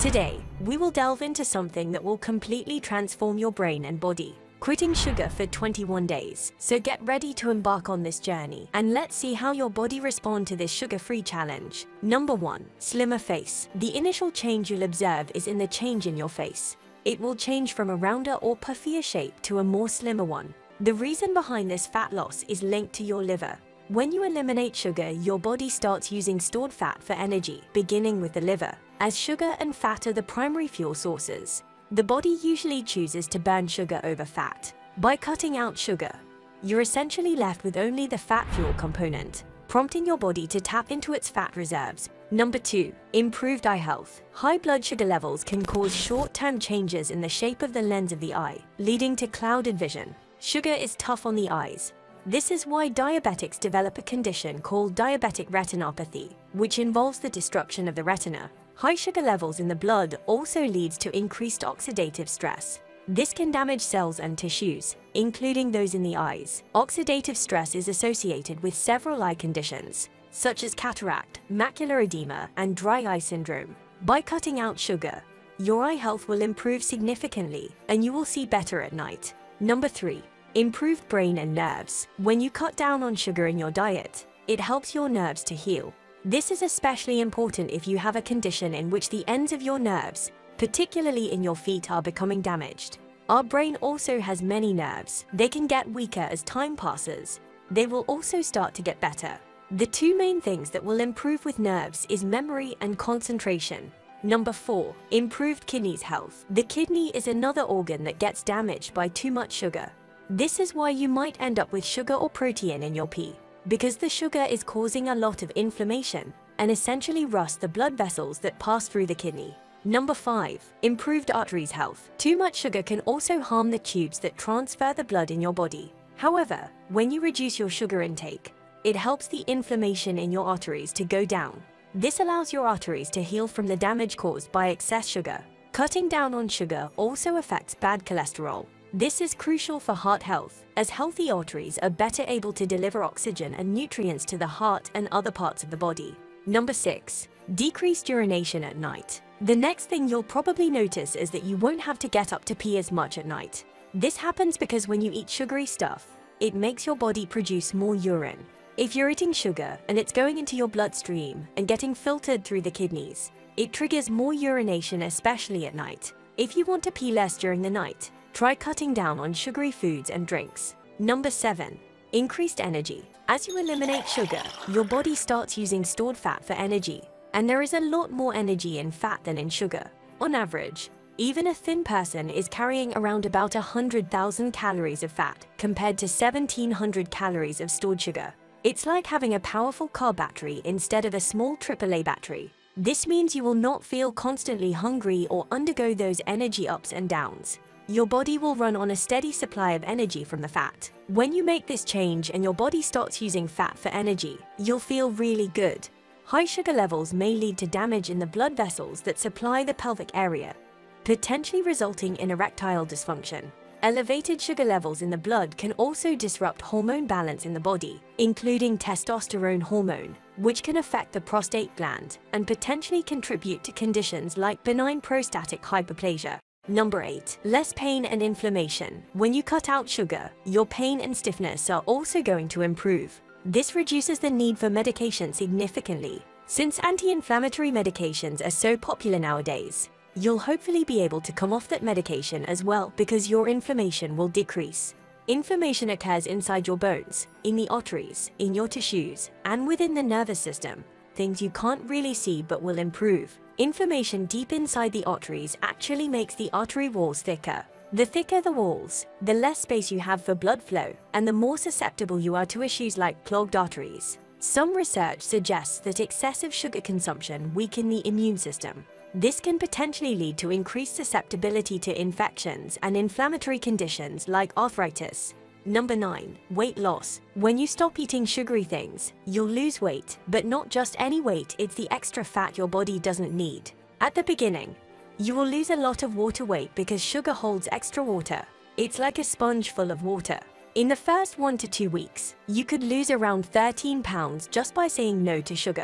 Today, we will delve into something that will completely transform your brain and body. Quitting sugar for 21 days. So get ready to embark on this journey and let's see how your body responds to this sugar-free challenge. Number 1. Slimmer face. The initial change you'll observe is in the change in your face. It will change from a rounder or puffier shape to a more slimmer one. The reason behind this fat loss is linked to your liver. When you eliminate sugar, your body starts using stored fat for energy, beginning with the liver. As sugar and fat are the primary fuel sources, the body usually chooses to burn sugar over fat. By cutting out sugar, you're essentially left with only the fat fuel component, prompting your body to tap into its fat reserves. Number 2. Improved eye health. High blood sugar levels can cause short-term changes in the shape of the lens of the eye, leading to clouded vision. Sugar is tough on the eyes. This is why diabetics develop a condition called diabetic retinopathy, which involves the destruction of the retina. High sugar levels in the blood also leads to increased oxidative stress. This can damage cells and tissues, including those in the eyes. Oxidative stress is associated with several eye conditions, such as cataract, macular edema, and dry eye syndrome. By cutting out sugar, your eye health will improve significantly, and you will see better at night. Number 3. Improved brain and nerves. When you cut down on sugar in your diet, it helps your nerves to heal. This is especially important if you have a condition in which the ends of your nerves, particularly in your feet, are becoming damaged. Our brain also has many nerves. They can get weaker as time passes. They will also start to get better. The two main things that will improve with nerves is memory and concentration. Number 4. Improved kidneys health. The kidney is another organ that gets damaged by too much sugar. This is why you might end up with sugar or protein in your pee, because the sugar is causing a lot of inflammation and essentially rust the blood vessels that pass through the kidney. Number 5. Improved arteries health. Too much sugar can also harm the tubes that transfer the blood in your body. However, when you reduce your sugar intake, it helps the inflammation in your arteries to go down. This allows your arteries to heal from the damage caused by excess sugar. Cutting down on sugar also affects bad cholesterol. This is crucial for heart health, as healthy arteries are better able to deliver oxygen and nutrients to the heart and other parts of the body. Number 6. Decreased urination at night. The next thing you'll probably notice is that you won't have to get up to pee as much at night. This happens because when you eat sugary stuff, it makes your body produce more urine. If you're eating sugar and it's going into your bloodstream and getting filtered through the kidneys, it triggers more urination, especially at night. If you want to pee less during the night, try cutting down on sugary foods and drinks. Number 7. Increased energy. As you eliminate sugar, your body starts using stored fat for energy, and there is a lot more energy in fat than in sugar. On average, even a thin person is carrying around about 100,000 calories of fat compared to 1,700 calories of stored sugar. It's like having a powerful car battery instead of a small AAA battery. This means you will not feel constantly hungry or undergo those energy ups and downs. Your body will run on a steady supply of energy from the fat. When you make this change and your body starts using fat for energy, you'll feel really good. High sugar levels may lead to damage in the blood vessels that supply the pelvic area, potentially resulting in erectile dysfunction. Elevated sugar levels in the blood can also disrupt hormone balance in the body, including testosterone hormone, which can affect the prostate gland and potentially contribute to conditions like benign prostatic hyperplasia. Number 8. Less pain and inflammation. When you cut out sugar, your pain and stiffness are also going to improve. This reduces the need for medication significantly. Since anti-inflammatory medications are so popular nowadays, you'll hopefully be able to come off that medication as well because your inflammation will decrease. Inflammation occurs inside your bones, in the arteries, in your tissues, and within the nervous system, things you can't really see but will improve. Inflammation deep inside the arteries actually makes the artery walls thicker. The thicker the walls, the less space you have for blood flow, and the more susceptible you are to issues like clogged arteries. Some research suggests that excessive sugar consumption weakens the immune system. This can potentially lead to increased susceptibility to infections and inflammatory conditions like arthritis. Number 9. Weight loss. When you stop eating sugary things, you'll lose weight, but not just any weight, it's the extra fat your body doesn't need. At the beginning, you will lose a lot of water weight because sugar holds extra water. It's like a sponge full of water. In the first 1 to 2 weeks, you could lose around 13 pounds just by saying no to sugar.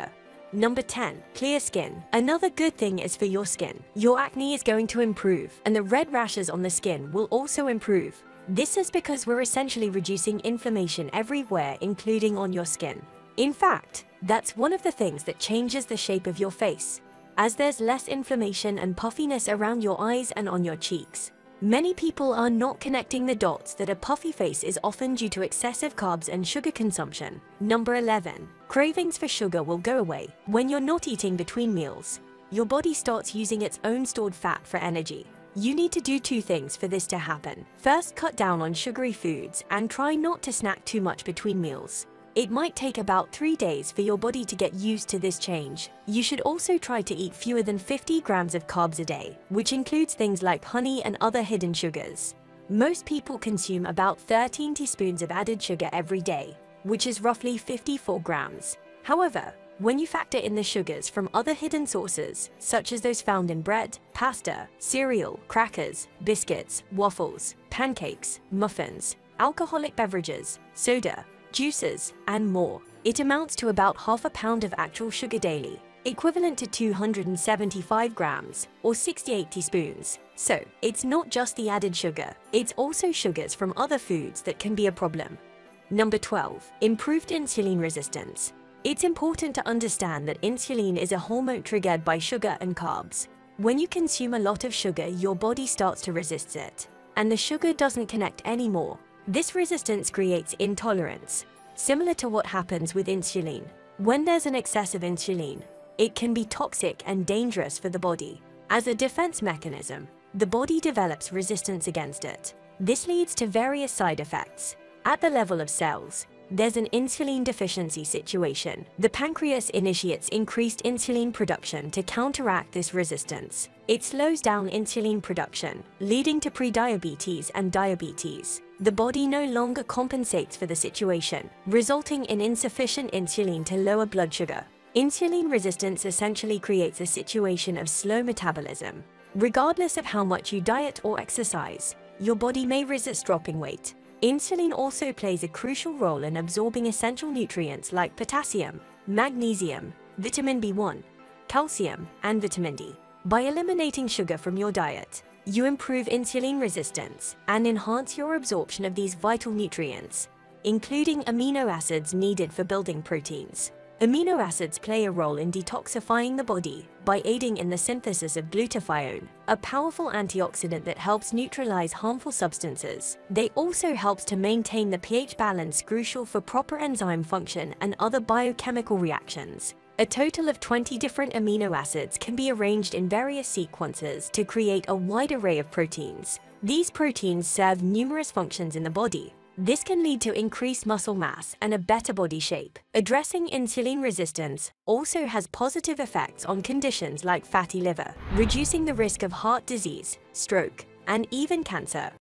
Number 10. Clear skin. Another good thing is for your skin. Your acne is going to improve, and the red rashes on the skin will also improve. This is because we're essentially reducing inflammation everywhere, including on your skin. In fact, that's one of the things that changes the shape of your face, as there's less inflammation and puffiness around your eyes and on your cheeks. Many people are not connecting the dots that a puffy face is often due to excessive carbs and sugar consumption. Number 11. Cravings for sugar will go away. When you're not eating between meals, your body starts using its own stored fat for energy. You need to do two things for this to happen. First, cut down on sugary foods and try not to snack too much between meals. It might take about 3 days for your body to get used to this change. You should also try to eat fewer than 50 grams of carbs a day, which includes things like honey and other hidden sugars. Most people consume about 13 teaspoons of added sugar every day, which is roughly 54 grams. However, when you factor in the sugars from other hidden sources, such as those found in bread, pasta, cereal, crackers, biscuits, waffles, pancakes, muffins, alcoholic beverages, soda, juices, and more, it amounts to about half a pound of actual sugar daily, equivalent to 275 grams, or 68 teaspoons. So, it's not just the added sugar, it's also sugars from other foods that can be a problem. Number 12. Improved insulin resistance. It's important to understand that insulin is a hormone triggered by sugar and carbs. When you consume a lot of sugar, your body starts to resist it, and the sugar doesn't connect anymore. This resistance creates intolerance, similar to what happens with insulin. When there's an excess of insulin, it can be toxic and dangerous for the body. As a defense mechanism, the body develops resistance against it. This leads to various side effects. At the level of cells, there's an insulin deficiency situation. The pancreas initiates increased insulin production to counteract this resistance. It slows down insulin production, leading to prediabetes and diabetes. The body no longer compensates for the situation, resulting in insufficient insulin to lower blood sugar. Insulin resistance essentially creates a situation of slow metabolism. Regardless of how much you diet or exercise, your body may resist dropping weight. Insulin also plays a crucial role in absorbing essential nutrients like potassium, magnesium, vitamin B1, calcium, and vitamin D. By eliminating sugar from your diet, you improve insulin resistance and enhance your absorption of these vital nutrients, including amino acids needed for building proteins. Amino acids play a role in detoxifying the body by aiding in the synthesis of glutathione, a powerful antioxidant that helps neutralize harmful substances. They also help to maintain the pH balance crucial for proper enzyme function and other biochemical reactions. A total of 20 different amino acids can be arranged in various sequences to create a wide array of proteins. These proteins serve numerous functions in the body. This can lead to increased muscle mass and a better body shape. Addressing insulin resistance also has positive effects on conditions like fatty liver, reducing the risk of heart disease, stroke, and even cancer.